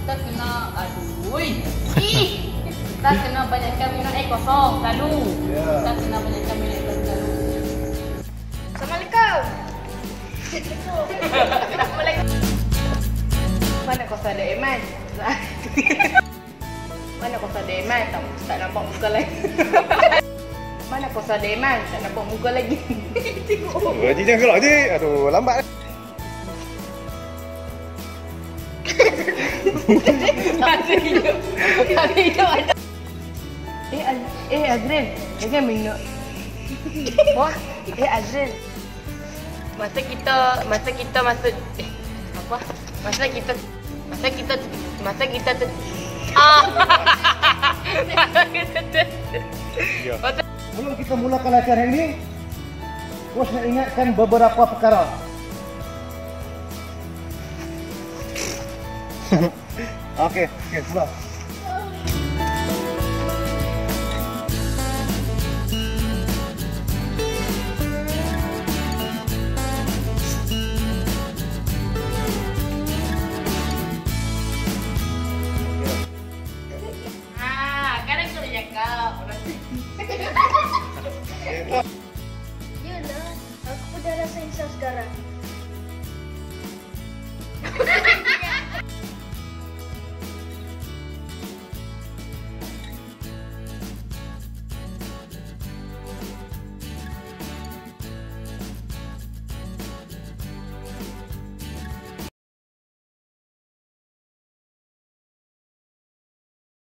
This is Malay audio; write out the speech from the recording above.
kita kena aduh. Kita kena banyakkan minum air kosong selalu. Kita kena banyakkan minum air kosong selalu. Assalamualaikum. Assalamualaikum. Mana kau ada Iman? Mana kau ada Iman? Tak nampak muka lagi. Mana kau ada Iman? Tak nampak muka lagi. Haji jangan gelak je. Aduh, lambat. Ada hidup. Ada hidup ada. Azrin, jangan minum. Wah, Azrin. Masa kita masuk apa? Masa kita Ya. Sebelum kita mulakan acara ini, bos nak ingatkan beberapa perkara. Okey, mula. Yelah, aku dah rasa insaf sekarang.